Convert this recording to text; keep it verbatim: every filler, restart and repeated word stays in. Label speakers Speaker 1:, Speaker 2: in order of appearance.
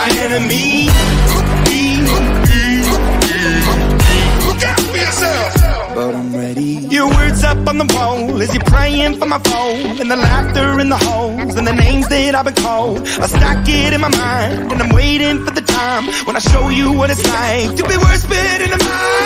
Speaker 1: my enemy. Look out for yourself. But I'm ready. Your words up on the wall as you're praying for my phone, and the laughter in the halls and the names that I've been called. I stack it in my mind and I'm waiting for the time when I show you what it's like to be worse fit in the mind.